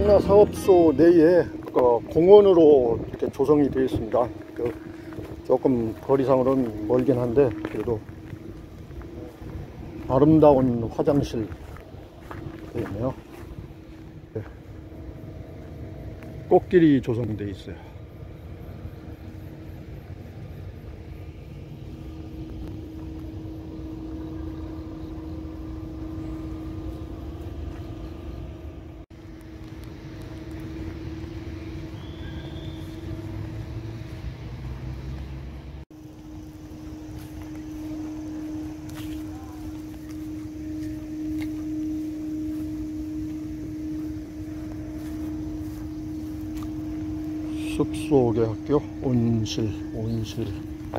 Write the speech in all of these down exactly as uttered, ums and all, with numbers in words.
한나 사업소 내에 그 공원으로 이렇게 조성이 되어 있습니다. 그 조금 거리상으로는 멀긴 한데 그래도 아름다운 화장실 되어 있네요. 꽃길이 조성되어 있어요. 숲속의 학교 온실 온실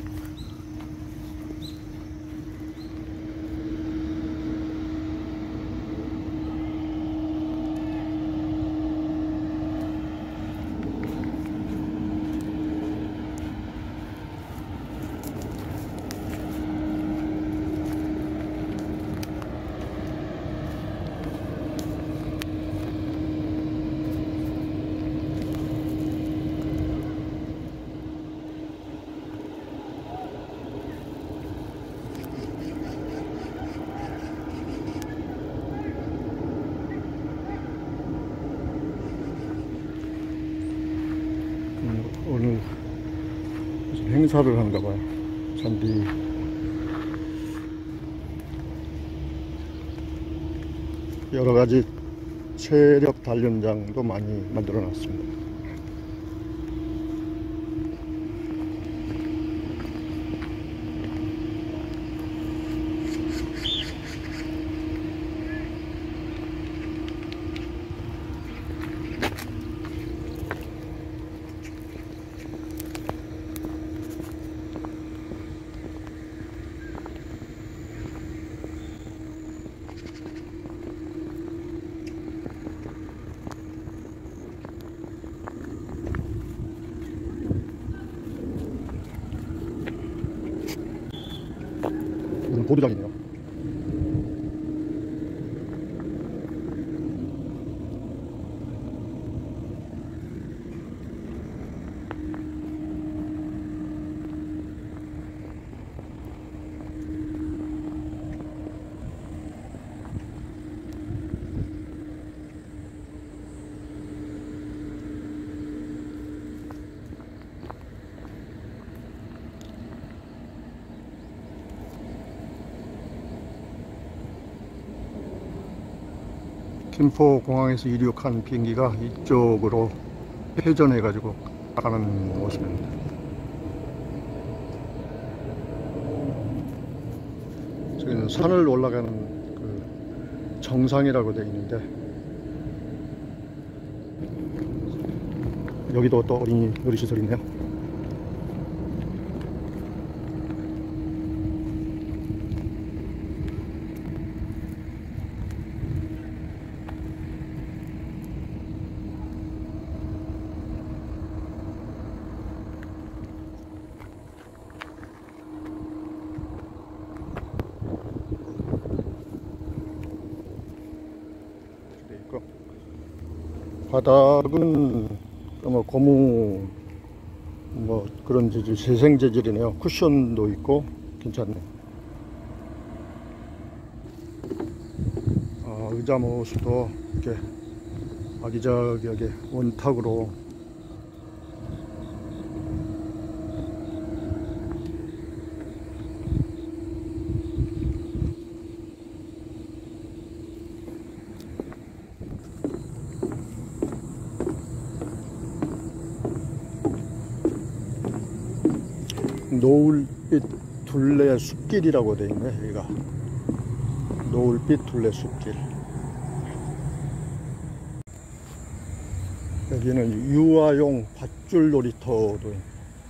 오늘 무슨 행사를 한가 봐요. 잔디 여러 가지 체력 단련장도 많이 만들어 놨습니다. 보드장이네요. 김포공항에서 이륙한 비행기가 이쪽으로 회전해 가지고 가는 모습입니다. 저기는 산을 올라가는 그 정상이라고 되어 있는데 여기도 또 어린이 놀이시설이 있네요. 바닥은 뭐 고무 뭐 그런 재질, 재생 재질이네요. 쿠션도 있고 괜찮네. 아, 의자 모습도 이렇게 아기자기하게 원탁으로 노을빛 둘레 숲길이라고 되어 있네. 여기가 노을빛 둘레 숲길. 여기는 유아용 밧줄 놀이터도 있네.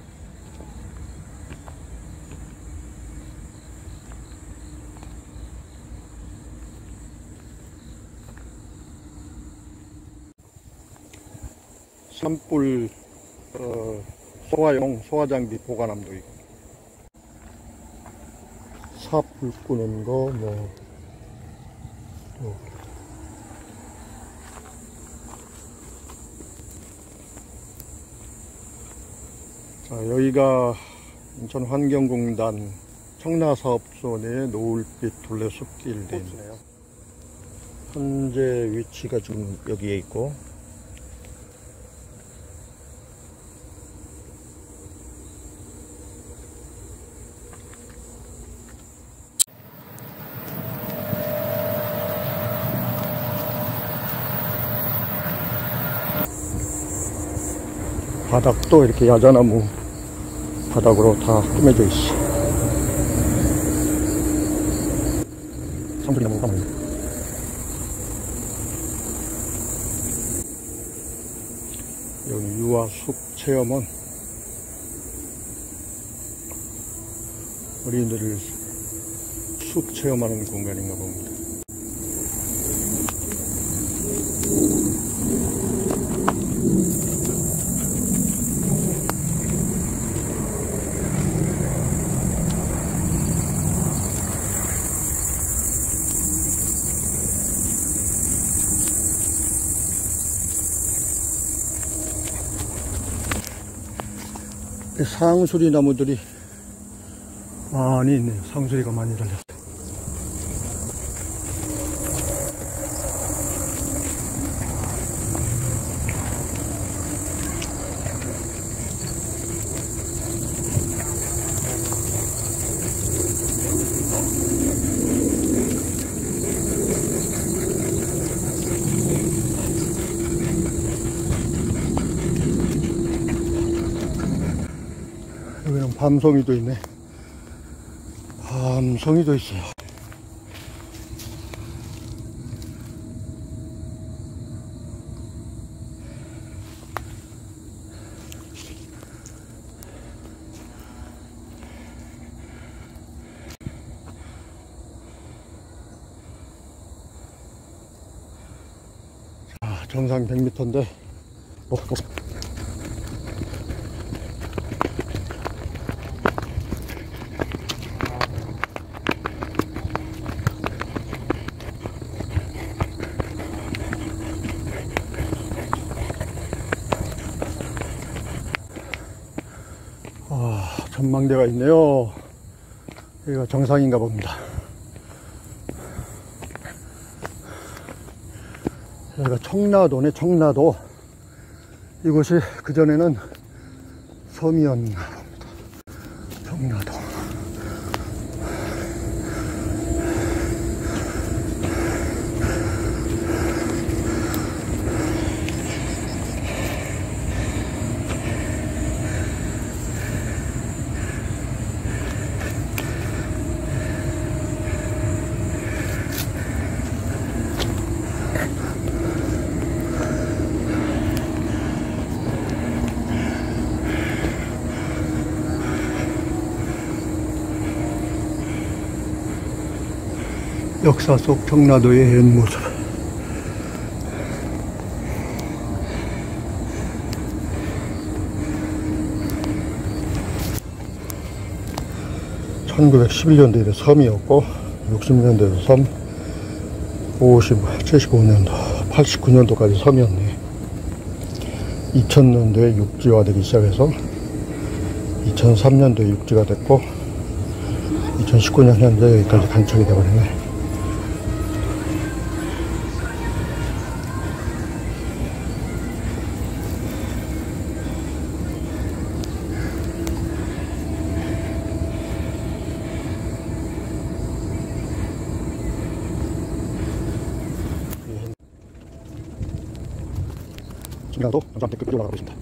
산불 어, 소화용 소화장비 보관함도 있고, 삽불 끄는 거, 뭐, 또 자, 여기가 인천환경공단 청라사업소 내 노을빛 둘레숲길 데이네요. 현재 위치가 지금 여기에 있고, 바닥도 이렇게 야자나무 바닥으로 다 꾸며져 있어. 상수리 나무가 많네. 여기 유아숲 체험은 어린이들을 숲 체험하는 공간인가 봅니다. 상수리 나무들이 많이 있네요. 상수리가 많이 달렸어요. 여기는 밤송이도 있네. 밤송이도 있어요. 자, 정상 백 미터인데 어, 어. 아, 전망대가 있네요. 여기가 정상인가 봅니다. 여기가 청라도네, 청라도. 이곳이 그전에는 섬이었나 봅니다. 청라도. 역사 속 청라도의 옛 모습. 천구백십일 년도에 섬이었고, 육십 년도에 섬, 오십, 칠십오 년도, 팔십구 년도까지 섬이었네. 이천 년도에 육지화되기 시작해서 이천삼 년도에 육지가 됐고, 이천십구 년 현재 여기까지 간척이 되어버리네. 청라도 정상대 끝으로 올라가고 있습니다.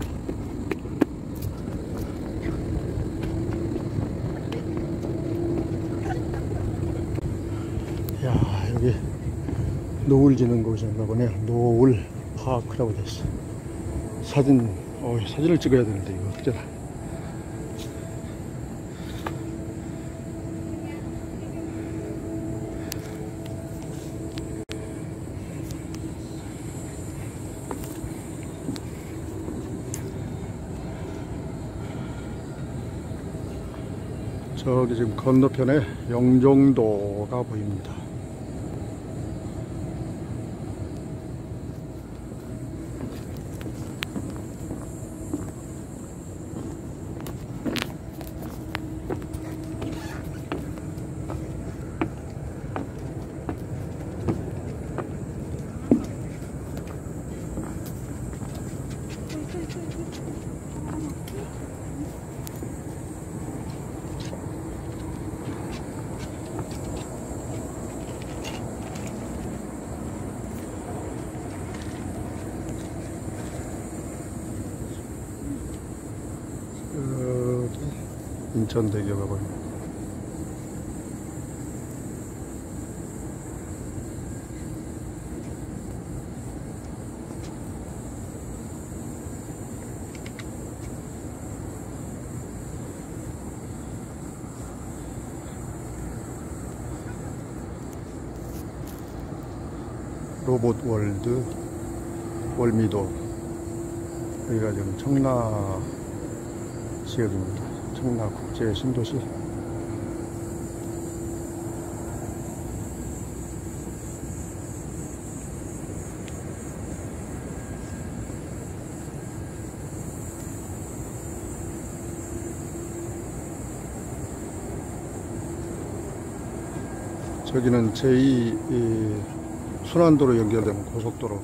야, 여기 노을 지는 곳인가 보네요. 노을 파크라고 됐어. 사진, 어, 사진을 찍어야 되는데 이거 어떡하나. 저기 지금 건너편에 영종도가 보입니다. 인천대교가 보입니다. 로봇월드 월미도, 여기가 지금 청라 지역입니다. 청라 국제 신도시. 저기는 제이 순환도로 연결된 고속도로.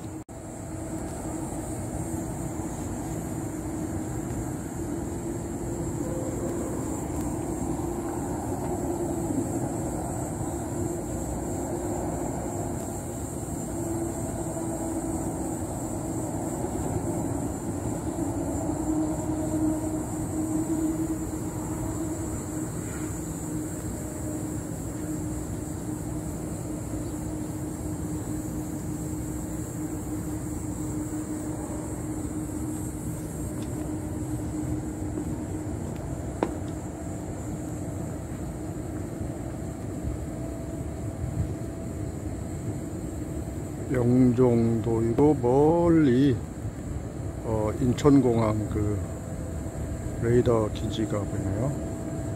영종도이고 멀리 어, 인천공항 그 레이더 기지가 보이네요.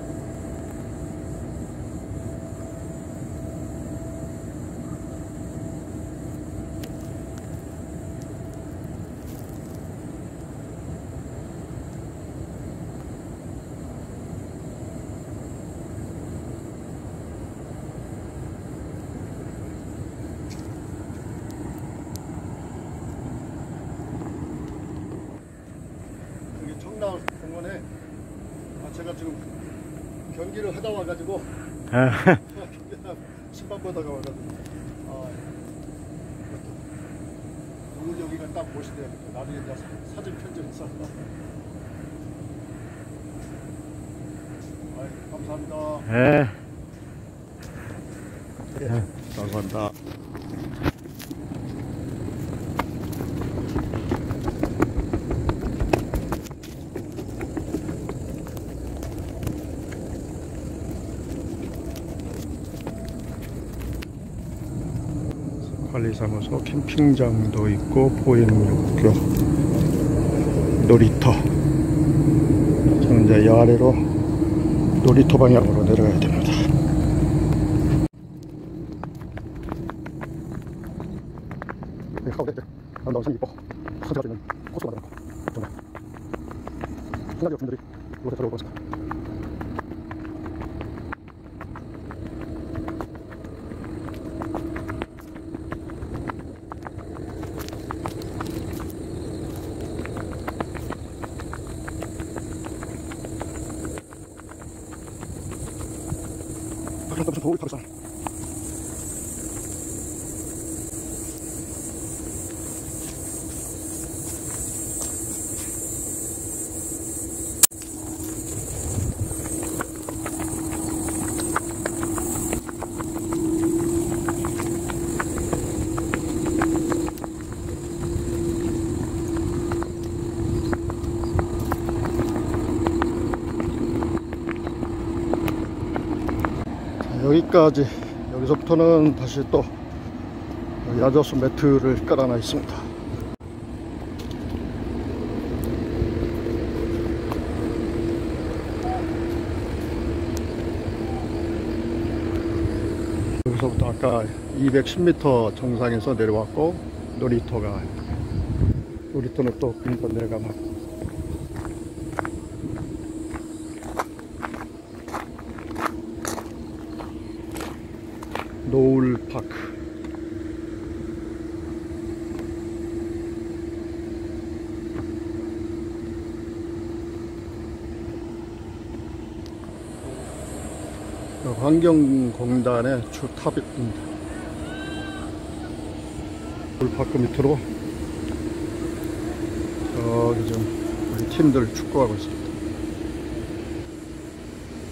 공원에 아, 제가 지금 경기를 하다 와가지고 신발 보다가 와가지고 아, 오늘 여기가 딱 보시대요. 나중에 이제 사진 편집해서. 아, 감사합니다. 네. 네, 감사합니다. 관리사무소, 캠핑장도 있고 보행육교, 놀이터. 저는 이제 이 아래로 놀이터 방향으로 내려가야 됩니다. 네, 가운데 아름다운 산이 있고 산책할 수 있는 코스가 많고 정말 한 가지 분들이 이곳에 들어오고 있습니다. 무슨 도움이 타겠어. 여기까지. 여기서부터는 다시 또 야자수 매트를 깔아놔 있습니다. 여기서부터 아까 이백십 미터 정상에서 내려왔고 놀이터가 놀이터는 또 그니까 내려가면 노을파크. 환경공단의 주탑입니다. 노을파크 밑으로 저기 좀 우리 팀들 축구하고 있습니다.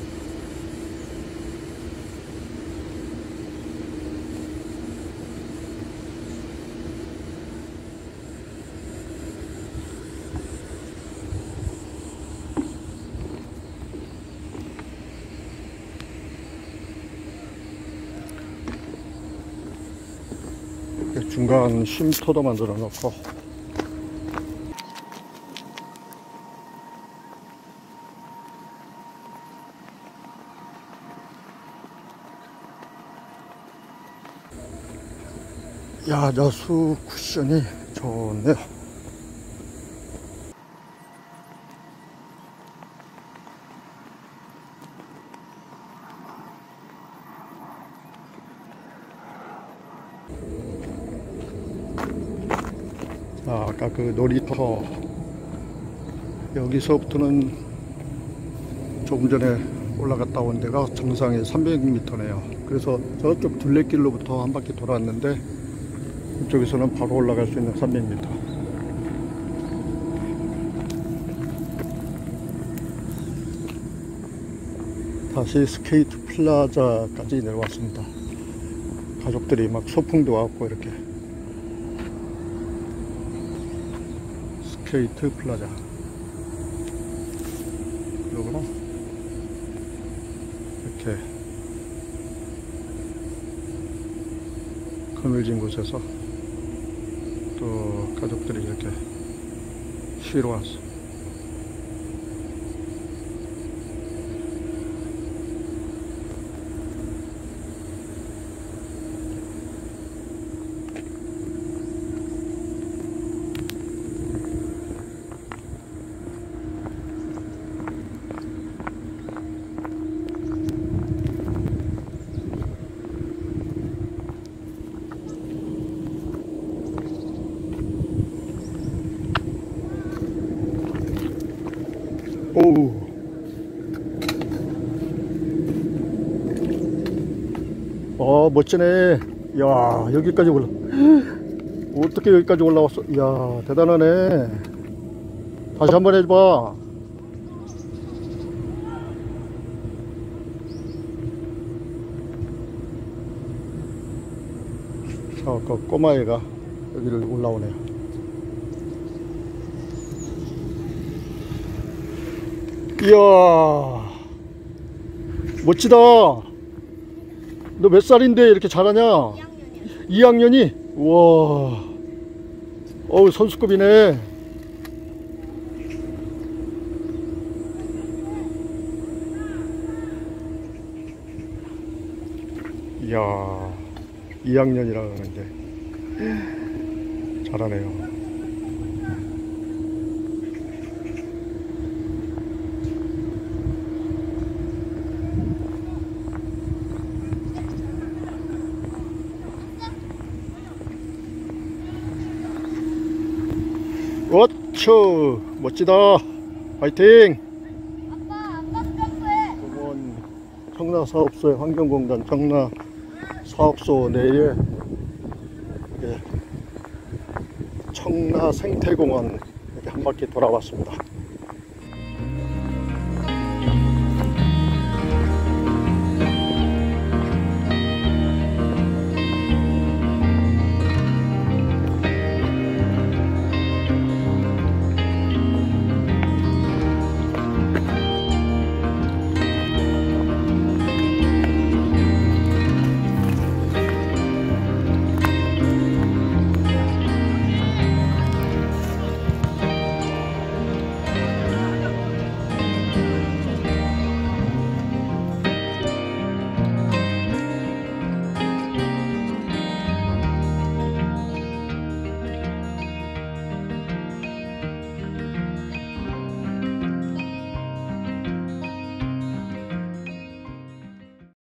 중간 쉼터도 만들어 놓고, 야, 야수 쿠션이 좋네요. 자, 아까 그 놀이터, 여기서부터는 조금 전에 올라갔다 온 데가 정상에 삼백 미터네요. 그래서 저쪽 둘레길로부터 한 바퀴 돌았는데 이쪽에서는 바로 올라갈 수 있는 삼백 미터. 다시 스케이트 플라자까지 내려왔습니다. 가족들이 막 소풍도 왔고, 이렇게 스케이트 플라자. 그리고 이렇게 그늘진 곳에서 또 가족들이 이렇게 쉬러 왔어. 오, 어, 멋지네. 야, 여기까지 올라. 어떻게 여기까지 올라왔어? 이야, 대단하네. 다시 한번 해봐. 자, 그 꼬마애가 여기를 올라오네요. 이야, 멋지다. 너 몇 살인데 이렇게 잘하냐? 이 학년이? 우와, 어우, 선수급이네. 이야, 이 학년이라 그러는데 잘하네요. 어쭈, 멋지다. 파이팅. 아빠, 아빠 점프해. 공원 청라사업소의 환경공단 청라사업소 내에 청라생태공원 이렇게 한 바퀴 돌아왔습니다.